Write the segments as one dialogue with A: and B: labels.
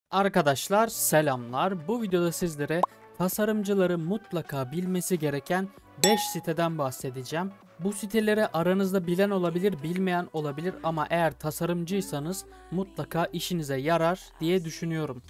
A: Arkadaşlar selamlar. Bu videoda sizlere tasarımcıların mutlaka bilmesi gereken 5 siteden bahsedeceğim. Bu siteleri aranızda bilen olabilir, bilmeyen olabilir ama eğer tasarımcıysanız mutlaka işinize yarar diye düşünüyorum.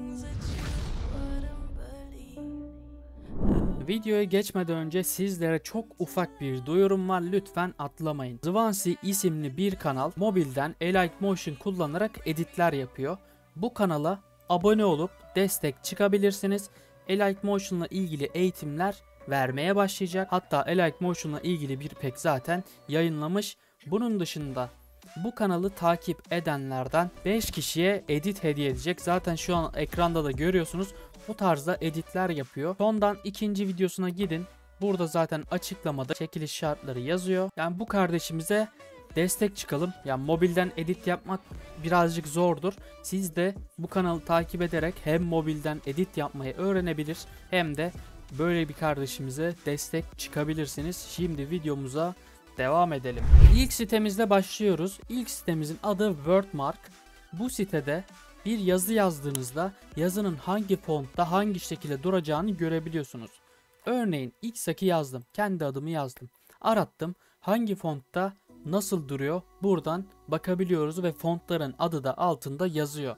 A: Videoya geçmeden önce sizlere çok ufak bir duyurum var, lütfen atlamayın. Zvansi isimli bir kanal mobilden Alight Motion kullanarak editler yapıyor. Bu kanala abone olup destek çıkabilirsiniz. Alight Motion'la ilgili eğitimler vermeye başlayacak. Hatta Alight Motion'la ilgili bir pek zaten yayınlamış. Bunun dışında bu kanalı takip edenlerden 5 kişiye edit hediye edecek. Zaten şu an ekranda da görüyorsunuz. Bu tarzda editler yapıyor. Sondan ikinci videosuna gidin. Burada zaten açıklamada çekiliş şartları yazıyor. Yani bu kardeşimize destek çıkalım. Yani mobilden edit yapmak birazcık zordur. Siz de bu kanalı takip ederek hem mobilden edit yapmayı öğrenebilir hem de böyle bir kardeşimize destek çıkabilirsiniz. Şimdi videomuza devam edelim. İlk sitemizle başlıyoruz. İlk sitemizin adı Wordmark. Bu sitede bir yazı yazdığınızda yazının hangi fontta hangi şekilde duracağını görebiliyorsunuz. Örneğin X'aki yazdım. Kendi adımı yazdım. Arattım. Hangi fontta nasıl duruyor? Buradan bakabiliyoruz ve fontların adı da altında yazıyor.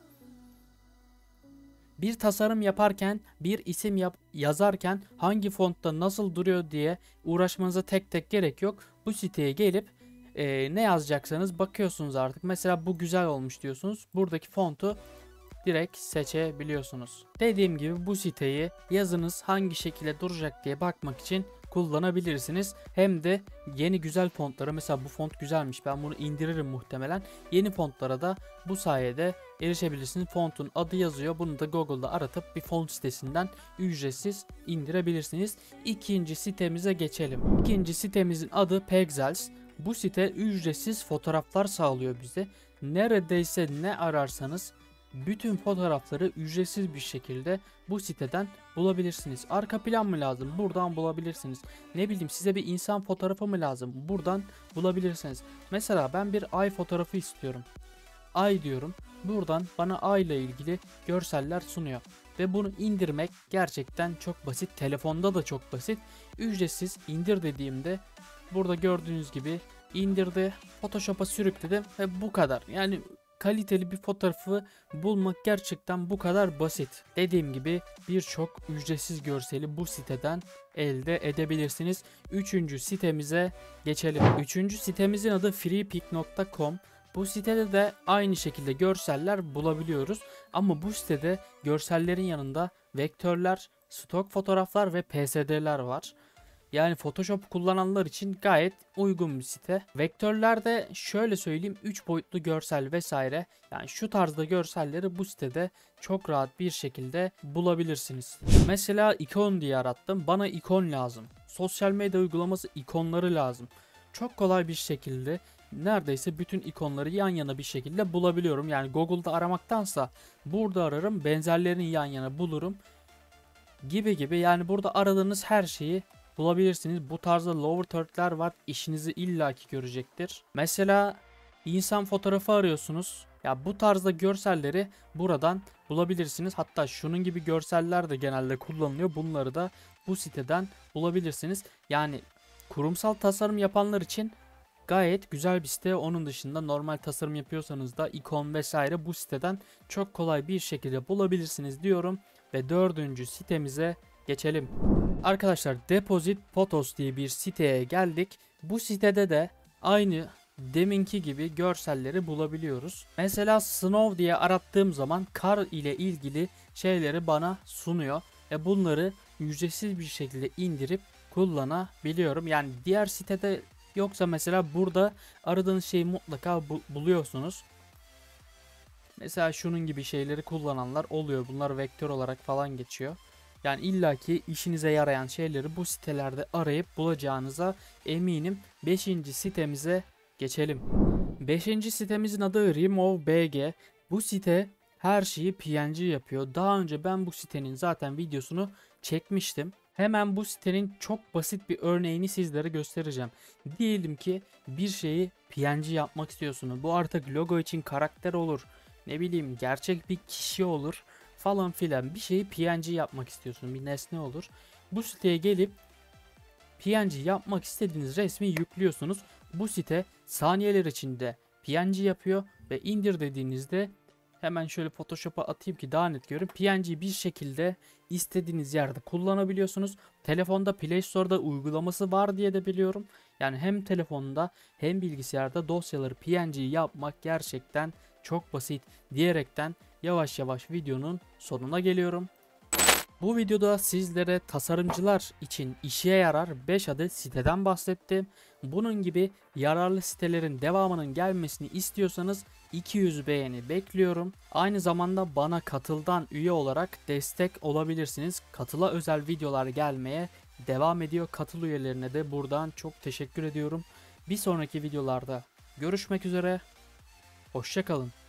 A: Bir tasarım yaparken, bir isim yazarken hangi fontta nasıl duruyor diye uğraşmanıza tek tek gerek yok. Bu siteye gelip ne yazacaksanız bakıyorsunuz artık. Mesela bu güzel olmuş diyorsunuz. Buradaki fontu direkt seçebiliyorsunuz. Dediğim gibi bu siteyi yazınız hangi şekilde duracak diye bakmak için kullanabilirsiniz. Hem de yeni güzel fontlara, mesela bu font güzelmiş, ben bunu indiririm muhtemelen. Yeni fontlara da bu sayede erişebilirsiniz. Fontun adı yazıyor. Bunu da Google'da aratıp bir font sitesinden ücretsiz indirebilirsiniz. İkinci sitemize geçelim. İkinci sitemizin adı Pexels. Bu site ücretsiz fotoğraflar sağlıyor bize. Neredeyse ne ararsanız bütün fotoğrafları ücretsiz bir şekilde bu siteden bulabilirsiniz. Arka plan mı lazım? Buradan bulabilirsiniz. Ne bileyim, size bir insan fotoğrafı mı lazım? Buradan bulabilirsiniz. Mesela ben bir ay fotoğrafı istiyorum. Ay diyorum. Buradan bana ay ile ilgili görseller sunuyor. Ve bunu indirmek gerçekten çok basit. Telefonda da çok basit. Ücretsiz indir dediğimde burada gördüğünüz gibi indirdi. Photoshop'a sürükledim ve bu kadar. Yani kaliteli bir fotoğrafı bulmak gerçekten bu kadar basit. Dediğim gibi birçok ücretsiz görseli bu siteden elde edebilirsiniz. Üçüncü sitemize geçelim. Üçüncü sitemizin adı freepik.com. Bu sitede de aynı şekilde görseller bulabiliyoruz. Ama bu sitede görsellerin yanında vektörler, stok fotoğraflar ve PSD'ler var. Yani Photoshop kullananlar için gayet uygun bir site. Vektörlerde şöyle söyleyeyim, 3 boyutlu görsel vesaire, yani şu tarzda görselleri bu sitede çok rahat bir şekilde bulabilirsiniz. Mesela ikon diye arattım. Bana ikon lazım. Sosyal medya uygulaması ikonları lazım. Çok kolay bir şekilde neredeyse bütün ikonları yan yana bir şekilde bulabiliyorum. Yani Google'da aramaktansa burada ararım, benzerlerini yan yana bulurum gibi. Yani burada aradığınız her şeyi bulabilirsiniz. Bu tarzda lower third'ler var. İşinizi illaki görecektir. Mesela insan fotoğrafı arıyorsunuz. Ya bu tarzda görselleri buradan bulabilirsiniz. Hatta şunun gibi görseller de genelde kullanılıyor. Bunları da bu siteden bulabilirsiniz. Yani kurumsal tasarım yapanlar için gayet güzel bir site. Onun dışında normal tasarım yapıyorsanız da ikon vesaire bu siteden çok kolay bir şekilde bulabilirsiniz diyorum. Ve dördüncü sitemize geçelim. Arkadaşlar Deposit Photos diye bir siteye geldik. Bu sitede de aynı deminki gibi görselleri bulabiliyoruz. Mesela Snow diye arattığım zaman kar ile ilgili şeyleri bana sunuyor. Bunları ücretsiz bir şekilde indirip kullanabiliyorum. Yani diğer sitede yoksa mesela burada aradığınız şeyi mutlaka buluyorsunuz. Mesela şunun gibi şeyleri kullananlar oluyor. Bunlar vektör olarak falan geçiyor. Yani illaki işinize yarayan şeyleri bu sitelerde arayıp bulacağınıza eminim. 5. sitemize geçelim. 5. sitemizin adı RemoveBG. Bu site her şeyi PNG yapıyor. Daha önce ben bu sitenin zaten videosunu çekmiştim. Hemen bu sitenin çok basit bir örneğini sizlere göstereceğim. Diyelim ki bir şeyi PNG yapmak istiyorsunuz. Bu artık logo için karakter olur. Ne bileyim, gerçek bir kişi olur. falan filan bir şeyi PNG yapmak istiyorsun. Bir nesne olur. Bu siteye gelip PNG yapmak istediğiniz resmi yüklüyorsunuz. Bu site saniyeler içinde PNG yapıyor ve indir dediğinizde hemen şöyle Photoshop'a atayım ki daha net görün. PNG bir şekilde istediğiniz yerde kullanabiliyorsunuz. Telefonda Play Store'da uygulaması var diye de biliyorum. Yani hem telefonda hem bilgisayarda dosyaları PNG yapmak gerçekten çok basit diyerekten yavaş yavaş videonun sonuna geliyorum. Bu videoda sizlere tasarımcılar için işe yarar 5 adet siteden bahsettim. Bunun gibi yararlı sitelerin devamının gelmesini istiyorsanız 200 beğeni bekliyorum. Aynı zamanda bana Katıl'dan üye olarak destek olabilirsiniz. Katıl'a özel videolar gelmeye devam ediyor. Katıl üyelerine de buradan çok teşekkür ediyorum. Bir sonraki videolarda görüşmek üzere. Hoşça kalın.